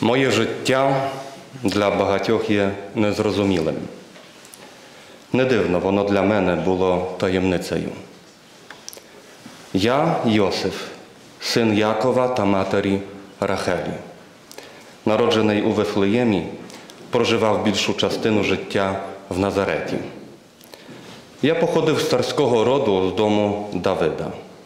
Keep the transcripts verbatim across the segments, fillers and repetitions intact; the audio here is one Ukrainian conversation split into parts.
Моє життя для багатьох є незрозумілим. Не дивно, воно для мене було таємницею. Я Йосиф, син Якова та матері Рахелі. Народжений у Вифлеємі, проживав більшу частину життя в Назареті. Я походив з царського роду з дому Давида.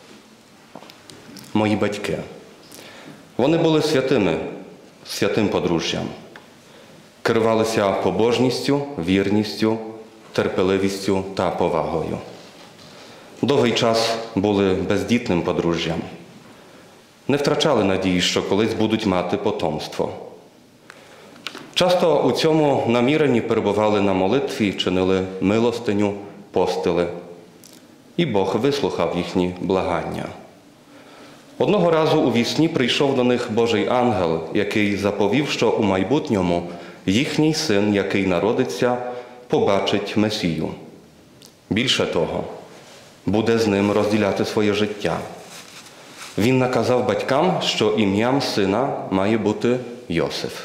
Мої батьки. Вони були святими, святим подружжям. Керувалися побожністю, вірністю, терпеливістю та повагою. Довгий час були бездітним подружжям. Не втрачали надії, що колись будуть мати потомство. Часто у цьому наміренні перебували на молитві, чинили милостиню, постили. І Бог вислухав їхні благання. Одного разу у вісні прийшов до них Божий ангел, який заповів, що у майбутньому їхній син, який народиться, побачить Месію. Більше того, буде з ним розділяти своє життя. Він наказав батькам, що ім'ям сина має бути Йосиф.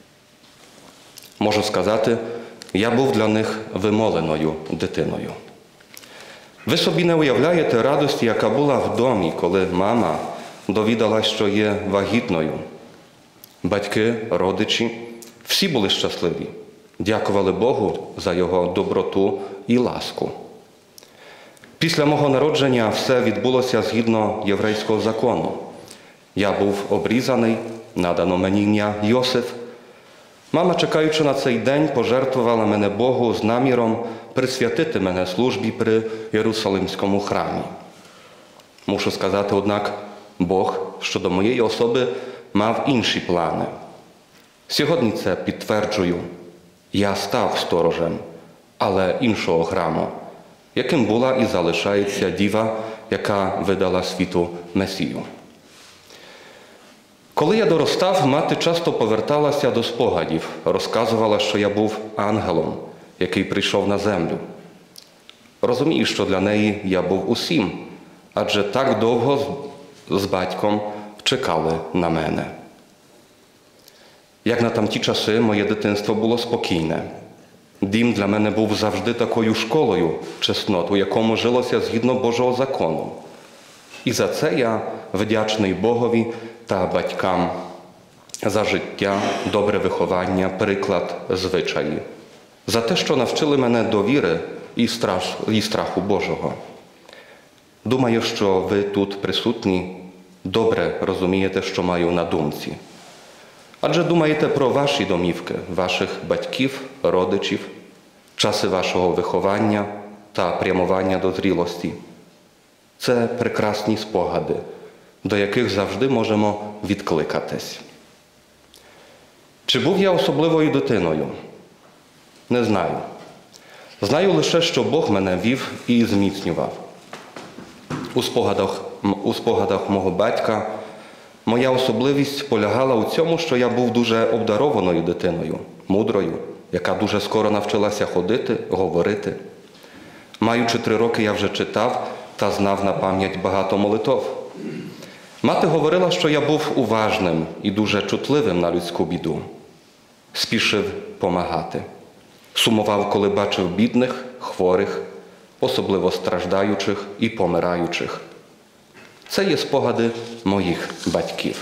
Можу сказати, я був для них вимоленою дитиною. Ви собі не уявляєте радості, яка була в домі, коли мама довідалась, що є вагітною. Батьки, родичі, всі були щасливі. Дякували Богу за його доброту і ласку. Після мого народження все відбулося згідно єврейського закону. Я був обрізаний, надано мені ім'я Йосиф. Мама, чекаючи на цей день, пожертвувала мене Богу з наміром присвятити мене службі при Єрусалимському храмі. Мушу сказати, однак, Бог щодо моєї особи мав інші плани. Сьогодні це підтверджую. Я став сторожем, але іншого храму, яким була і залишається діва, яка видала світу Месію. Коли я доростав, мати часто поверталася до спогадів, розказувала, що я був ангелом, який прийшов на землю. Розумію, що для неї я був усім, адже так довго з батьком чекали на мене. Як на тамті часи, моє дитинство було спокійне. Дім для мене був завжди такою школою чеснот, у якому жилося згідно Божого закону. І за це я вдячний Богові та батькам за життя, добре виховання, приклад, звичаї. За те, що навчили мене довіри і, страх, і страху Божого. Думаю, що ви тут присутні добре розумієте, що маю на думці. Адже думаєте про ваші домівки, ваших батьків, родичів, часи вашого виховання та прямування до зрілості. Це прекрасні спогади, до яких завжди можемо відкликатись. Чи був я особливою дитиною? Не знаю. Знаю лише, що Бог мене вів і зміцнював. У спогадах, у спогадах мого батька моя особливість полягала у цьому, що я був дуже обдарованою дитиною, мудрою, яка дуже скоро навчилася ходити, говорити. Маючи три роки, я вже читав та знав на пам'ять багато молитов. Мати говорила, що я був уважним і дуже чутливим на людську біду. Спішив помагати. Сумував, коли бачив бідних, хворих, особливо страждаючих і помираючих. Це є спогади моїх батьків.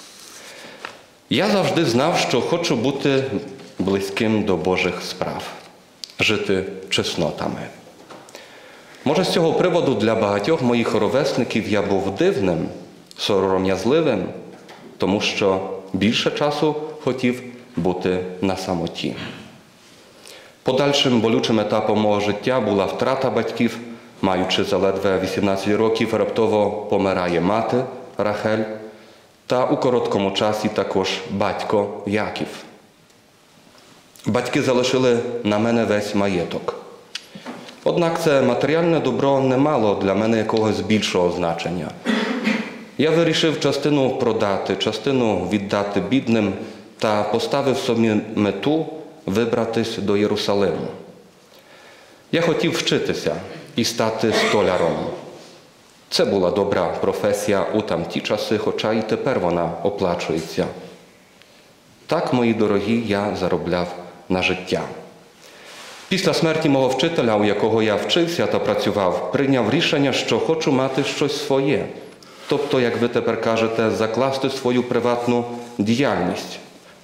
Я завжди знав, що хочу бути близьким до Божих справ, жити чеснотами. Може, з цього приводу для багатьох моїх ровесників я був дивним, сором'язливим, тому що більше часу хотів бути на самоті. Подальшим болючим етапом мого життя була втрата батьків. Маючи заледве вісімнадцять років, раптово помирає мати Рахель, та у короткому часі також батько Яків. Батьки залишили на мене весь маєток. Однак це матеріальне добро не мало для мене якогось більшого значення. Я вирішив частину продати, частину віддати бідним та поставив собі мету вибратись до Єрусалиму. Я хотів вчитися і стати столяром. Це була добра професія у тамті часи, хоча і тепер вона оплачується. Так, мої дорогі, я заробляв на життя. Після смерті мого вчителя, у якого я вчився та працював, прийняв рішення, що хочу мати щось своє. Тобто, як ви тепер кажете, закласти свою приватну діяльність.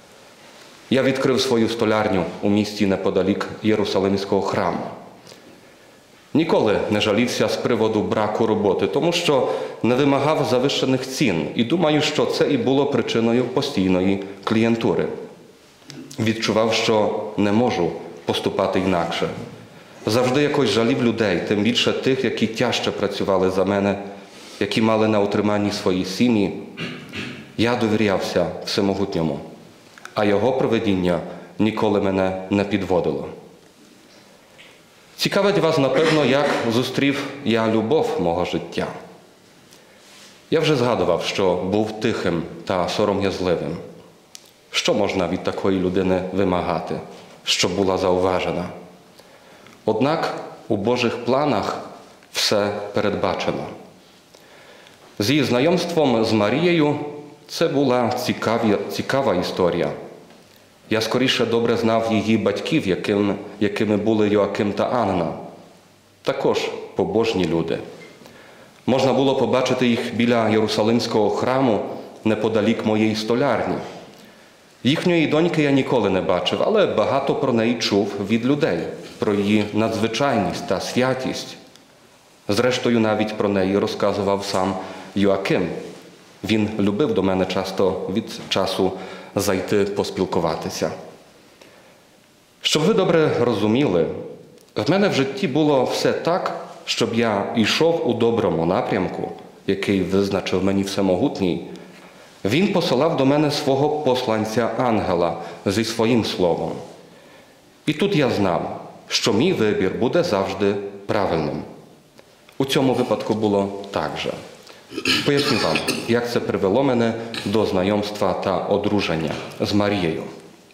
Я відкрив свою столярню у місті неподалік Єрусалимського храму. Ніколи не жалівся з приводу браку роботи, тому що не вимагав завищених цін. І думаю, що це і було причиною постійної клієнтури. Відчував, що не можу поступати інакше. Завжди якось жалів людей, тим більше тих, які тяжче працювали за мене, які мали на утриманні свої сім'ї. Я довірявся Всемогутньому, а Його провидіння ніколи мене не підводило. Цікавить вас, напевно, як зустрів я любов мого життя. Я вже згадував, що був тихим та сором'язливим. Що можна від такої людини вимагати, щоб була зауважена? Однак у Божих планах все передбачено. З її знайомством з Марією це була цікаві, цікава історія. Я скоріше добре знав її батьків, яким, якими були Йоаким та Анна. Також побожні люди. Можна було побачити їх біля Єрусалимського храму неподалік моєї столярні. Їхньої доньки я ніколи не бачив, але багато про неї чув від людей, про її надзвичайність та святість. Зрештою, навіть про неї розказував сам Йоаким. Він любив до мене часто від часу зайти поспілкуватися. Щоб ви добре розуміли, в мене в житті було все так, щоб я йшов у доброму напрямку, який визначив мені Всемогутній. Він посилав до мене свого посланця-ангела зі своїм словом. І тут я знав, що мій вибір буде завжди правильним. У цьому випадку було так же. Поясню вам, як це привело мене до знайомства та одруження з Марією.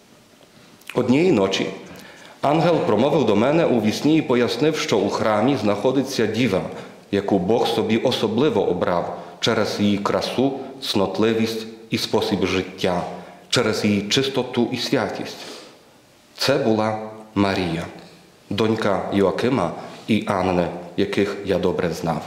Однієї ночі ангел промовив до мене у вісні і пояснив, що у храмі знаходиться діва, яку Бог собі особливо обрав через її красу, цнотливість і спосіб життя, через її чистоту і святість. Це була Марія, донька Йоакима і Анни, яких я добре знав.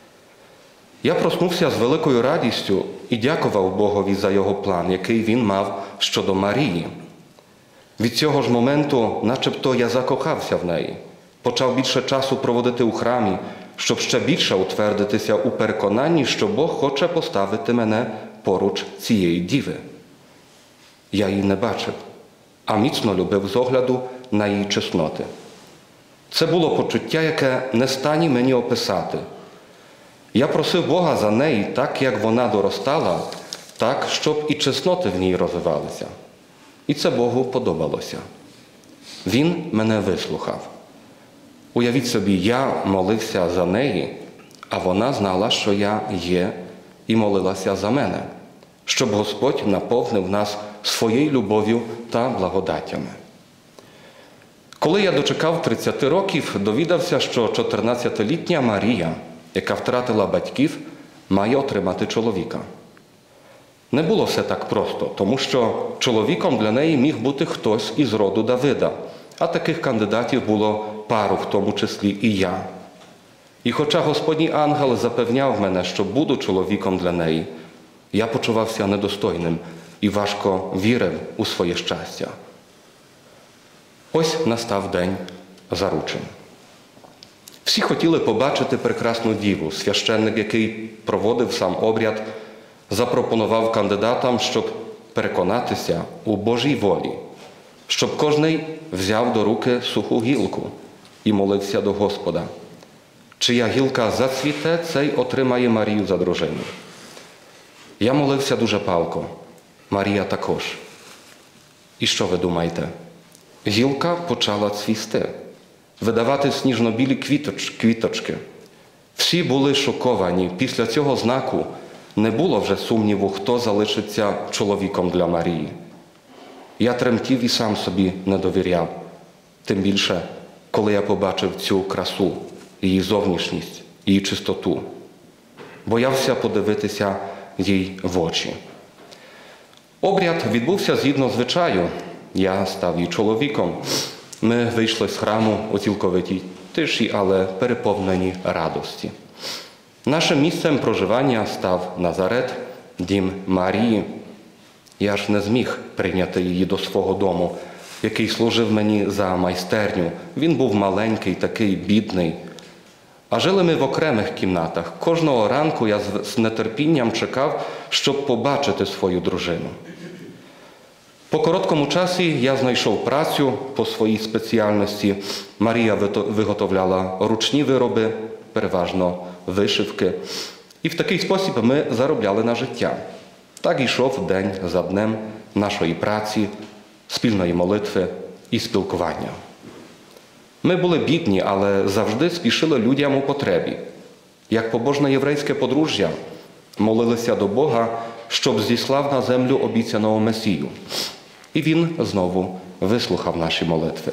Я проснувся з великою радістю і дякував Богові за його план, який він мав щодо Марії. Від цього ж моменту, начебто, я закохався в неї, почав більше часу проводити у храмі, щоб ще більше утвердитися у переконанні, що Бог хоче поставити мене поруч цієї діви. Я її не бачив, а міцно любив з огляду на її чесноти. Це було почуття, яке не стані мені описати. Я просив Бога за неї так, як вона доростала, так, щоб і чесноти в ній розвивалися. І це Богу подобалося. Він мене вислухав. Уявіть собі, я молився за неї, а вона знала, що я є, і молилася за мене, щоб Господь наповнив нас своєю любов'ю та благодаттями. Коли я дочекав тридцяти років, довідався, що чотирнадцятилітня Марія, яка втратила батьків, має отримати чоловіка. Не було все так просто, тому що чоловіком для неї міг бути хтось із роду Давида, а таких кандидатів було пару, в тому числі і я. І хоча Господній ангел запевняв мене, що буду чоловіком для неї, я почувався недостойним і важко вірив у своє щастя. Ось настав день заручень. Всі хотіли побачити прекрасну діву. Священник, який проводив сам обряд, запропонував кандидатам, щоб переконатися у Божій волі, щоб кожний взяв до руки суху гілку і молився до Господа. Чия гілка зацвіте, цей отримає Марію за дружину. Я молився дуже палко. Марія також. І що ви думаєте? Гілка почала цвісти, видавати сніжно-білі квіточ, квіточки. Всі були шоковані. Після цього знаку не було вже сумніву, хто залишиться чоловіком для Марії. Я тремтів і сам собі не довіряв. Тим більше, коли я побачив цю красу, її зовнішність, її чистоту. Боявся подивитися їй в очі. Обряд відбувся згідно звичаю. Я став її чоловіком. Ми вийшли з храму у цілковитій тиші, але переповнені радості. Нашим місцем проживання став Назарет, дім Марії. Я ж не зміг прийняти її до свого дому, який служив мені за майстерню. Він був маленький, такий бідний. А жили ми в окремих кімнатах. Кожного ранку я з нетерпінням чекав, щоб побачити свою дружину. По короткому часі я знайшов працю по своїй спеціальності. Марія виготовляла ручні вироби, переважно вишивки. І в такий спосіб ми заробляли на життя. Так йшов день за днем нашої праці, спільної молитви і спілкування. Ми були бідні, але завжди спішили людям у потребі. Як побожне єврейське подружжя, молилися до Бога, щоб зіслав на землю обіцяного Месію. І Він знову вислухав наші молитви.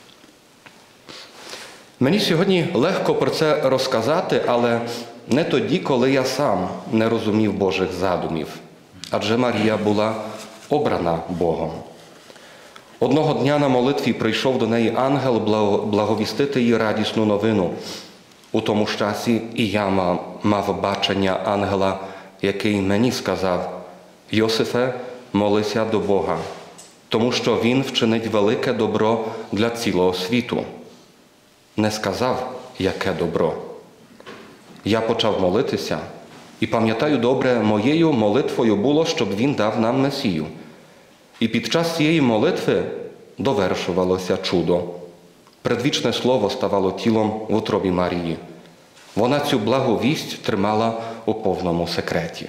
Мені сьогодні легко про це розказати, але не тоді, коли я сам не розумів Божих задумів. Адже Марія була обрана Богом. Одного дня на молитві прийшов до неї ангел благовістити їй радісну новину. У тому ж часі і я мав бачення ангела, який мені сказав: «Йосифе, молися до Бога, тому що Він вчинить велике добро для цілого світу». Не сказав, яке добро. Я почав молитися, і пам'ятаю добре, моєю молитвою було, щоб Він дав нам Месію. І під час цієї молитви довершувалося чудо. Предвічне слово ставало тілом в утробі Марії. Вона цю благу вість тримала у повному секреті.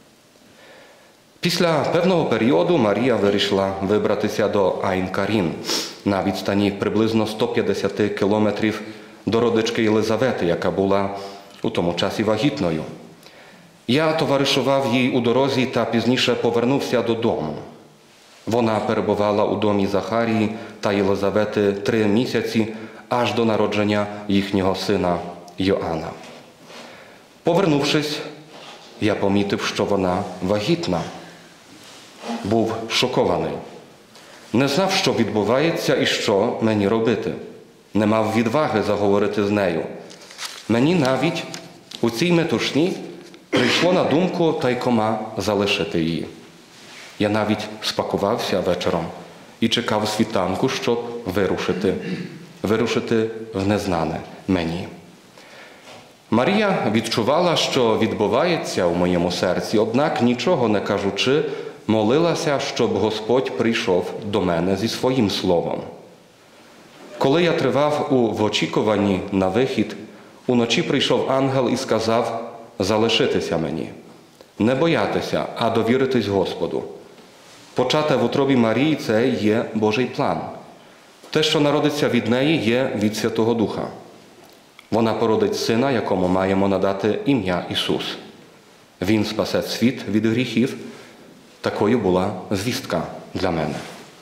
Після певного періоду Марія вирішила вибратися до Айн-Карін на відстані приблизно сто п'ятдесят кілометрів до родички Єлизавети, яка була у тому часі вагітною. Я товаришував їй у дорозі та пізніше повернувся додому. Вона перебувала у домі Захарії та Єлизавети три місяці, аж до народження їхнього сина Йоанна. Повернувшись, я помітив, що вона вагітна. Був шокований. Не знав, що відбувається і що мені робити. Не мав відваги заговорити з нею. Мені навіть у цій метушні прийшло на думку тайкома залишити її. Я навіть спакувався вечором і чекав світанку, щоб вирушити, вирушити в незнане мені. Марія відчувала, що відбувається у моєму серці, однак, нічого не кажучи, молилася, щоб Господь прийшов до мене зі своїм словом. Коли я тривав у в очікуванні на вихід, уночі прийшов ангел і сказав залишитися мені, не боятися, а довіритись Господу. Почате в утробі Марії – це є Божий план. Те, що народиться від неї, є від Святого Духа. Вона породить сина, якому маємо надати ім'я Ісус. Він спасе світ від гріхів. Такою була звістка для мене.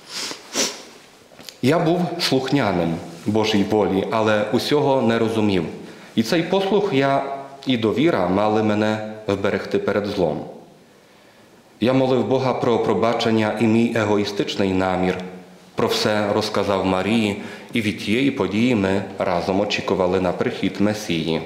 Я був слухняним Божій волі, але усього не розумів. І цей послух я і довіра мали мене вберегти перед злом. Я молив Бога про пробачення і мій егоїстичний намір. Про все розказав Марії, і від тієї події ми разом очікували на прихід Месії.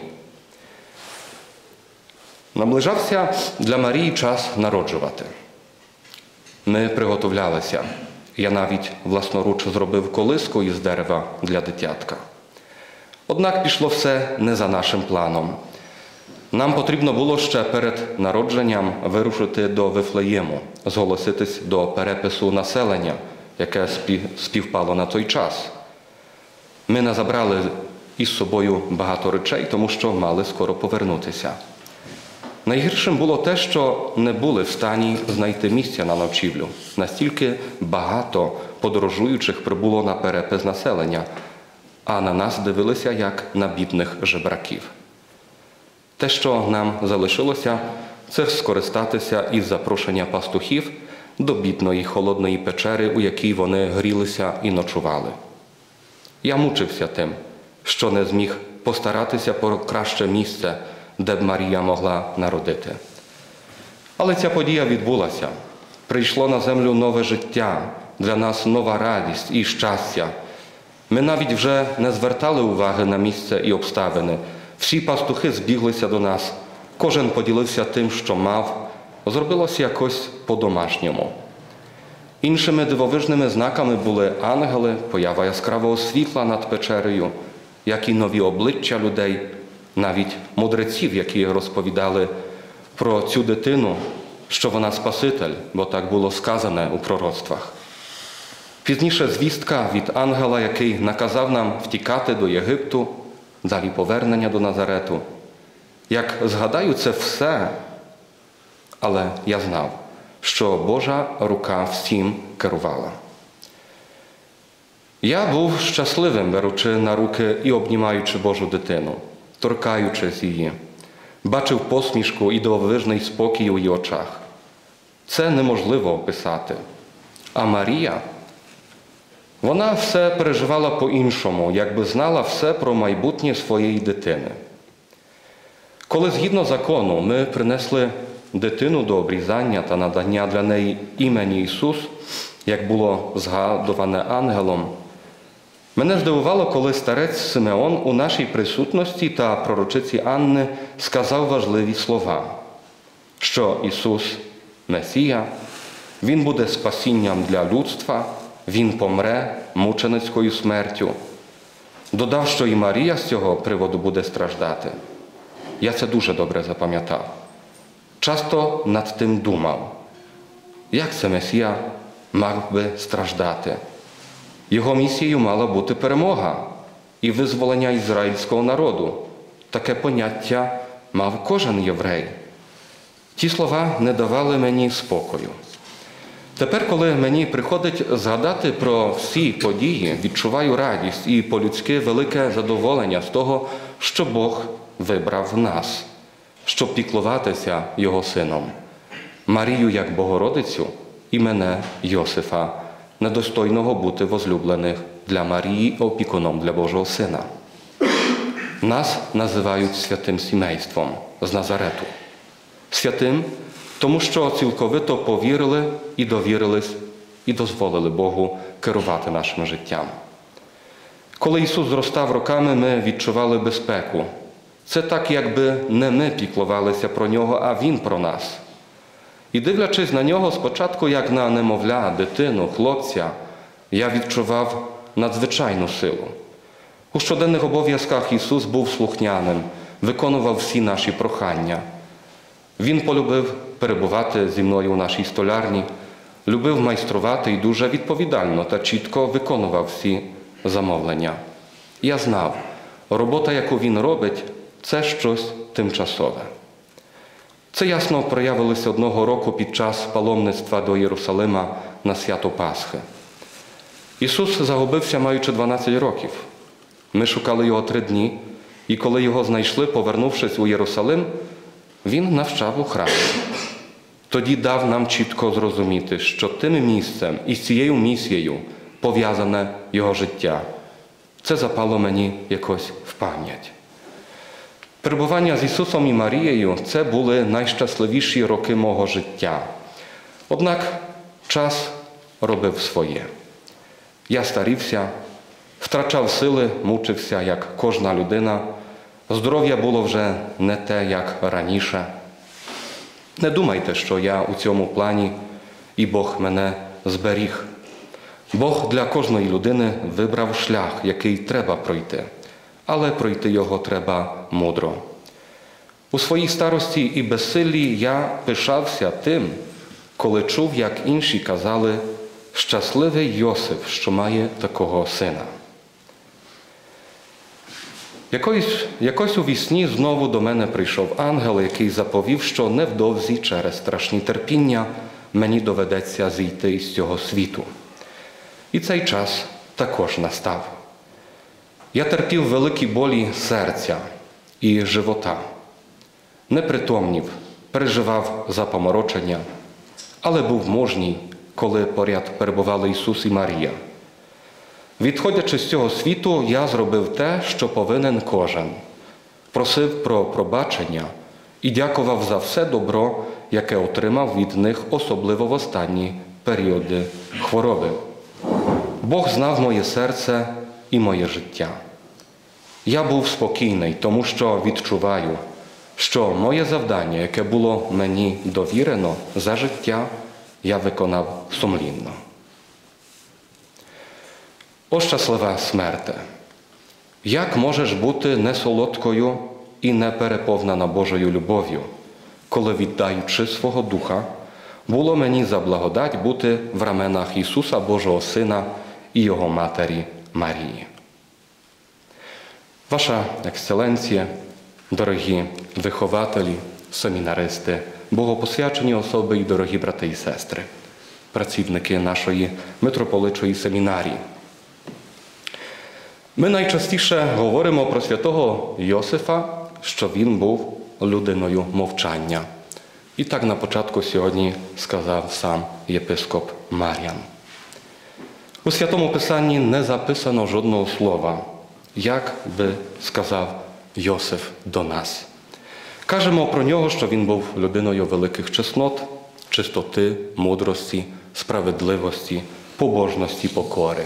Наближався для Марії час народжувати. Ми приготовлялися. Я навіть власноруч зробив колиску із дерева для дитятка. Однак пішло все не за нашим планом. Нам потрібно було ще перед народженням вирушити до Вифлеєму, зголоситись до перепису населення, яке співпало на той час. Ми не забрали із собою багато речей, тому що мали скоро повернутися. Найгіршим було те, що не були в стані знайти місця на ночівлю. Настільки багато подорожуючих прибуло на перепис населення, а на нас дивилися як на бідних жебраків. Те, що нам залишилося, це скористатися із запрошення пастухів до бідної холодної печери, у якій вони грілися і ночували. Я мучився тим, що не зміг постаратися про краще місце, де б Марія могла народити. Але ця подія відбулася. прийшло на землю нове життя, для нас нова радість і щастя. Ми навіть вже не звертали уваги на місце і обставини. Всі пастухи збіглися до нас, кожен поділився тим, що мав, зробилося якось по-домашньому. Іншими дивовижними знаками були ангели, поява яскравого світла над печерою, як і нові обличчя людей, навіть мудреців, які розповідали про цю дитину, що вона Спаситель, бо так було сказане у пророцтвах. Пізніше звістка від ангела, який наказав нам втікати до Єгипту, далі повернення до Назарету. Як згадаю це все, але я знав, що Божа рука всім керувала. Я був щасливим, беручи на руки і обнімаючи Божу дитину, торкаючись її, бачив посмішку і дивовижний спокій у її очах. Це неможливо описати. А Марія, вона все переживала по-іншому, якби знала все про майбутнє своєї дитини. Коли згідно закону ми принесли дитину до обрізання та надання для неї імені Ісус, як було згадуване ангелом, мене здивувало, коли старець Симеон у нашій присутності та пророчиці Анни сказав важливі слова, що Ісус – Месія, Він буде спасінням для людства, Він помре мученицькою смертю. Додав, що і Марія з цього приводу буде страждати. Я це дуже добре запам'ятав. Часто над тим думав, як це Месія мав би страждати. Його місією мала бути перемога і визволення ізраїльського народу. Таке поняття мав кожен єврей. Ті слова не давали мені спокою. Тепер, коли мені приходить згадати про всі події, відчуваю радість і по-людськи велике задоволення з того, що Бог вибрав нас, щоб піклуватися Його Сином. Марію як Богородицю і мене, Йосифа, недостойного бути возлюблених для Марії опікуном для Божого Сина. Нас називають святим сімейством з Назарету. Святим, тому що цілковито повірили і довірились, і дозволили Богу керувати нашим життям. Коли Ісус зростав роками, ми відчували безпеку. Це так, якби не ми піклувалися про Нього, а Він про нас. І дивлячись на Нього спочатку, як на немовля, дитину, хлопця, я відчував надзвичайну силу. У щоденних обов'язках Ісус був слухняним, виконував всі наші прохання. Він полюбив перебувати зі мною у нашій столярні, любив майструвати і дуже відповідально та чітко виконував всі замовлення. Я знав, робота, яку він робить, це щось тимчасове. Це ясно проявилося одного року під час паломництва до Єрусалима на свято Пасхи. Ісус загубився, маючи дванадцять років. Ми шукали Його три дні, і коли Його знайшли, повернувшись у Єрусалим, Він навчав у храмі. Тоді дав нам чітко зрозуміти, що тим місцем і з цією місією пов'язане Його життя. Це запало мені якось в пам'ять. Перебування з Ісусом і Марією – це були найщасливіші роки мого життя. Однак час робив своє. Я старівся, втрачав сили, мучився, як кожна людина. Здоров'я було вже не те, як раніше. Не думайте, що я у цьому плані і Бог мене зберіг. Бог для кожної людини вибрав шлях, який треба пройти, але пройти його треба мудро. У своїй старості і безсиллі я пишався тим, коли чув, як інші казали, щасливий Йосиф, що має такого сина. Якось, якось у вісні знову до мене прийшов ангел, який заповів, що невдовзі через страшні терпіння мені доведеться зійти із цього світу. І цей час також настав. Я терпів великі болі серця і живота. Не притомнів, переживав запоморочення, але був мужній, коли поряд перебували Ісус і Марія. Відходячи з цього світу, я зробив те, що повинен кожен. Просив про пробачення і дякував за все добро, яке отримав від них, особливо в останні періоди хвороби. Бог знав моє серце і моє життя. Я був спокійний, тому що відчуваю, що моє завдання, яке було мені довірено за життя, я виконав сумлінно. О щаслива смерте! Як можеш бути несолодкою і не переповнена Божою любов'ю, коли, віддаючи свого духа, було мені за благодать бути в раменах Ісуса Божого Сина і Його Матері Марії? Ваша Ексцеленція, дорогі вихователі, семінаристи, богопосвячені особи і дорогі брати і сестри, працівники нашої митрополичої семінарії. Ми найчастіше говоримо про святого Йосифа, що він був людиною мовчання. І так на початку сьогодні сказав сам єпископ Мар'ян. У Святому Писанні не записано жодного слова, як би сказав Йосиф до нас. Кажемо про нього, що він був людиною великих чеснот, чистоти, мудрості, справедливості, побожності, покори.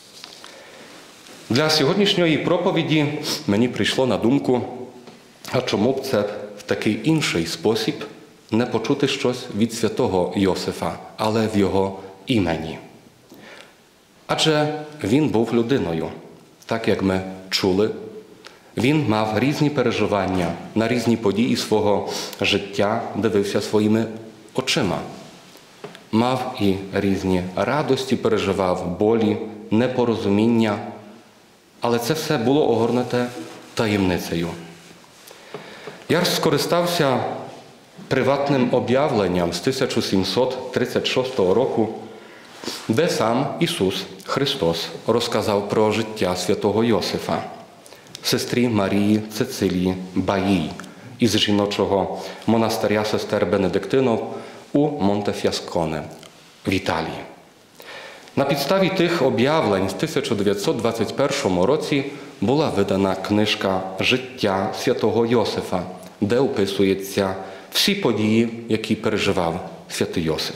Для сьогоднішньої проповіді мені прийшло на думку, а чому б це в такий інший спосіб не почути щось від святого Йосифа, але в його імені. Адже він був людиною, так як ми чули. Він мав різні переживання, на різні події свого життя дивився своїми очима. Мав і різні радості, переживав болі, непорозуміння, але це все було огорнуте таємницею. Я скористався приватним об'явленням з тисяча сімсот тридцять шостого року, де сам Ісус Христос розказав про життя святого Йосифа, сестрі Марії Цицилії Баїй із жіночого монастиря сестер Бенедиктинов у Монтеф'ясконе в Італії. На підставі тих об'явлень в тисяча дев'ятсот двадцять першому році була видана книжка «Життя святого Йосифа», де описуються всі події, які переживав святий Йосиф.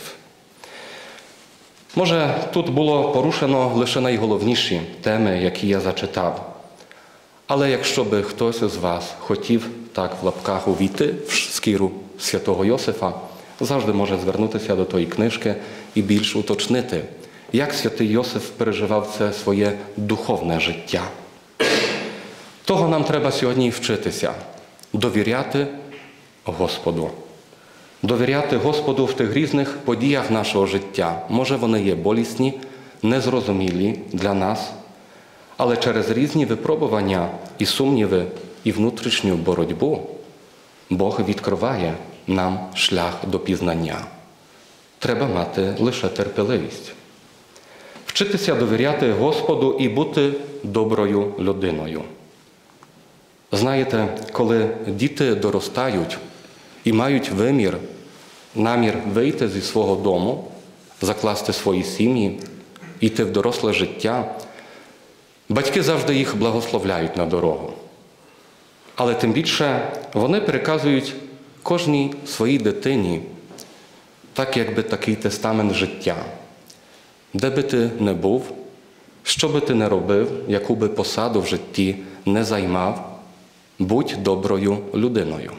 Може, тут було порушено лише найголовніші теми, які я зачитав. Але якщо би хтось з вас хотів так в лапках увійти в шкіру святого Йосифа, завжди може звернутися до тої книжки і більш уточнити, як святий Йосиф переживав це своє духовне життя. Того нам треба сьогодні вчитися – довіряти Господу. Довіряти Господу в тих різних подіях нашого життя. Може, вони є болісні, незрозумілі для нас, але через різні випробування і сумніви, і внутрішню боротьбу Бог відкриває нам шлях до пізнання. Треба мати лише терпеливість. Вчитися довіряти Господу і бути доброю людиною. Знаєте, коли діти доростають і мають вимір, намір вийти зі свого дому, закласти свої сім'ї, йти в доросле життя, батьки завжди їх благословляють на дорогу. Але тим більше вони переказують кожній своїй дитині так, якби такий тестамент життя. Де би ти не був, що би ти не робив, яку би посаду в житті не займав, будь доброю людиною.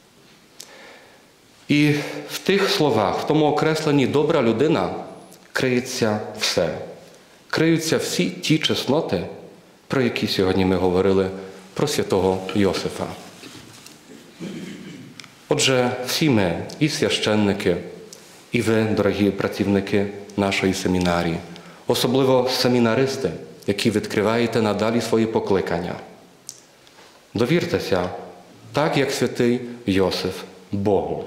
І в тих словах, в тому окресленні «добра людина» криється все. Криються всі ті чесноти, про які сьогодні ми говорили про святого Йосифа. Отже, всі ми, і священники, і ви, дорогі працівники нашої семінарії, особливо семінаристи, які відкриваєте надалі свої покликання. Довіртеся, так як святий Йосиф, Богу.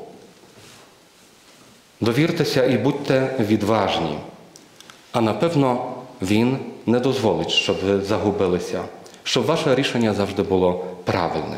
Довіртеся і будьте відважні, а напевно Він не дозволить, щоб ви загубилися, щоб ваше рішення завжди було правильним.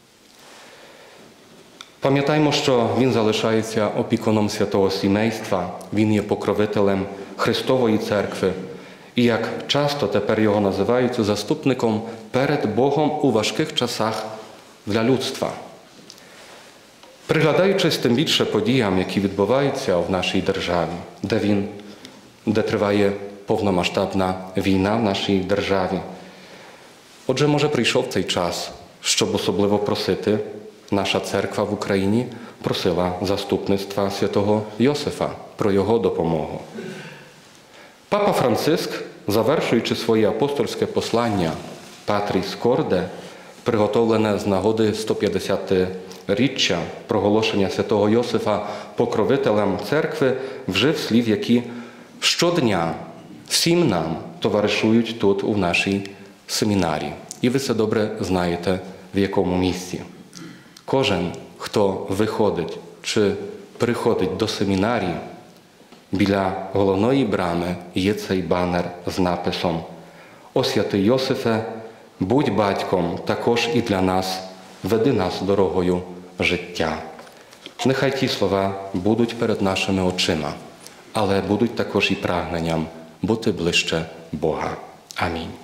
Пам'ятаймо, що Він залишається опікуном святого сімейства, Він є покровителем Христової церкви і, як часто тепер його називають, заступником перед Богом у важких часах для людства. Приглядаючись тим більше подіям, які відбуваються в нашій державі, де він, де триває повномасштабна війна в нашій державі. Отже, може, прийшов цей час, щоб особливо просити, наша церква в Україні просила заступництва святого Йосифа про його допомогу. Папа Франциск, завершуючи своє апостольське послання Патріс Корде, приготовлене з нагоди сто п'ятдесятиріччя проголошення святого Йосифа покровителем церкви, вжив слів, які щодня всім нам товаришують тут, у нашій семінарі. І ви це добре знаєте, в якому місці. Кожен, хто виходить чи приходить до семінарії, біля головної брами є цей банер з написом «О святий Йосифе, будь батьком також і для нас, веди нас дорогою життя». Нехай ті слова будуть перед нашими очима, але будуть також і прагненням бути ближче Бога. Амінь.